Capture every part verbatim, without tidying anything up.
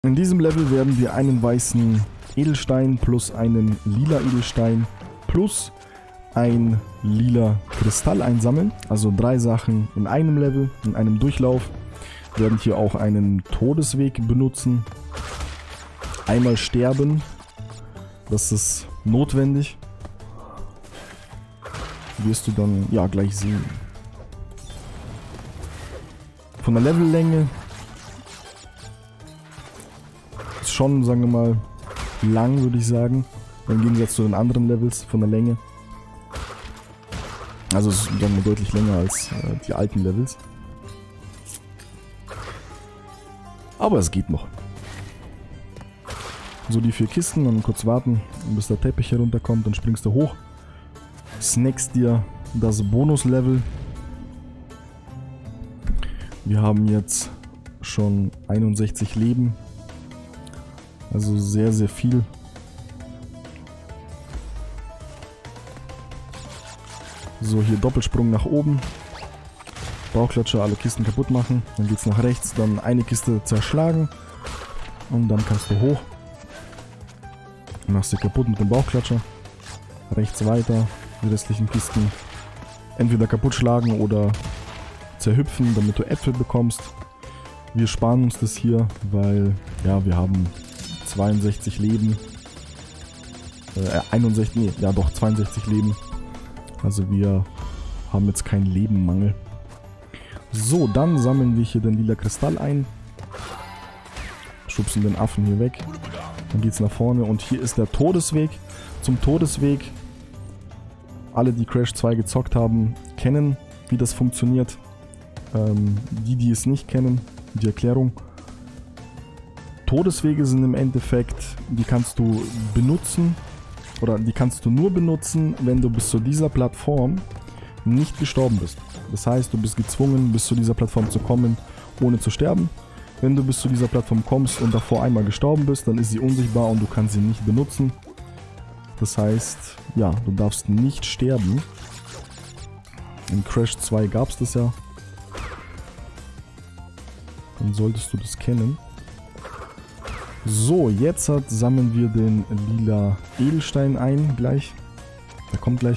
In diesem Level werden wir einen weißen Edelstein plus einen lila Edelstein plus ein lila Kristall einsammeln. Also drei Sachen in einem Level, in einem Durchlauf. Wir werden hier auch einen Todesweg benutzen. Einmal sterben. Das ist notwendig. Wirst du dann ja gleich sehen. Von der Levellänge ist schon, sagen wir mal, lang, würde ich sagen. Im Gegensatz zu den anderen Levels von der Länge. Also es ist dann deutlich länger als äh, die alten Levels. Aber es geht noch. So, die vier Kisten, dann kurz warten, bis der Teppich herunterkommt, dann springst du hoch. Snackst dir das Bonuslevel. Wir haben jetzt schon einundsechzig Leben. Also sehr, sehr viel. So, hier Doppelsprung nach oben. Bauchklatscher, alle Kisten kaputt machen. Dann geht's nach rechts, dann eine Kiste zerschlagen. Und dann kannst du hoch. Machst du kaputt mit dem Bauchklatscher. Rechts weiter. Die restlichen Kisten entweder kaputt schlagen oder zerhüpfen, damit du Äpfel bekommst. Wir sparen uns das hier, weil ja, wir haben zweiundsechzig Leben. Äh, einundsechzig, nee, ja doch, zweiundsechzig Leben. Also wir haben jetzt keinen Lebenmangel. So, dann sammeln wir hier den lila Kristall ein. Schubsen den Affen hier weg. Dann geht's nach vorne und hier ist der Todesweg. Zum Todesweg. Alle, die Crash zwei gezockt haben, kennen, wie das funktioniert. Ähm, die, die es nicht kennen, die Erklärung. Todeswege sind im Endeffekt, die kannst du benutzen, oder die kannst du nur benutzen, wenn du bis zu dieser Plattform nicht gestorben bist. Das heißt, du bist gezwungen, bis zu dieser Plattform zu kommen, ohne zu sterben. Wenn du bis zu dieser Plattform kommst und davor einmal gestorben bist, dann ist sie unsichtbar und du kannst sie nicht benutzen. Das heißt, ja, du darfst nicht sterben. In Crash zwei gab es das ja. Dann solltest du das kennen. So, jetzt hat, sammeln wir den lila Edelstein ein, gleich. Der kommt gleich.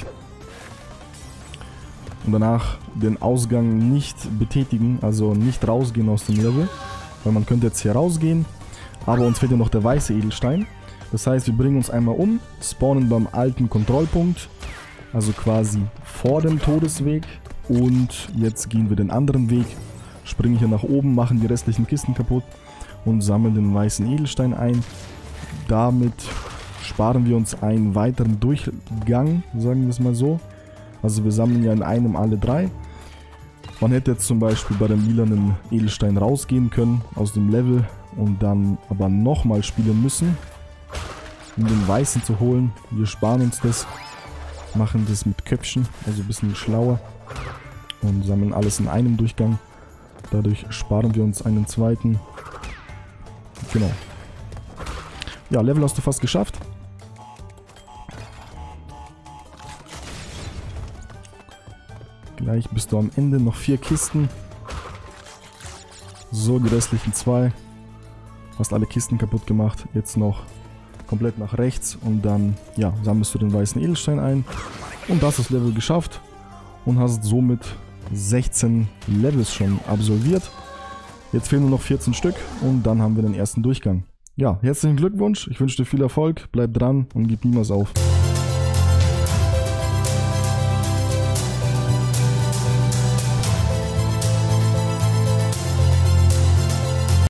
Und danach den Ausgang nicht betätigen, also nicht rausgehen aus dem Level. Weil man könnte jetzt hier rausgehen, aber uns fehlt ja noch der weiße Edelstein. Das heißt, wir bringen uns einmal um, spawnen beim alten Kontrollpunkt, also quasi vor dem Todesweg. Und jetzt gehen wir den anderen Weg, springen hier nach oben, machen die restlichen Kisten kaputt und sammeln den weißen Edelstein ein. Damit sparen wir uns einen weiteren Durchgang, sagen wir es mal so. Also wir sammeln ja in einem alle drei. Man hätte jetzt zum Beispiel bei dem lilanen Edelstein rausgehen können aus dem Level und dann aber nochmal spielen müssen, um den weißen zu holen. Wir sparen uns das, machen das mit Köpfchen, also ein bisschen schlauer und sammeln alles in einem Durchgang. Dadurch sparen wir uns einen zweiten. Genau. Ja, Level hast du fast geschafft. Gleich bist du am Ende, noch vier Kisten. So, die restlichen zwei. Hast alle Kisten kaputt gemacht. Jetzt noch komplett nach rechts und dann, ja, sammelst du den weißen Edelstein ein. Und das ist das Level geschafft. Und hast somit sechzehn Levels schon absolviert. Jetzt fehlen nur noch vierzehn Stück und dann haben wir den ersten Durchgang. Ja, herzlichen Glückwunsch. Ich wünsche dir viel Erfolg. Bleib dran und gib niemals auf.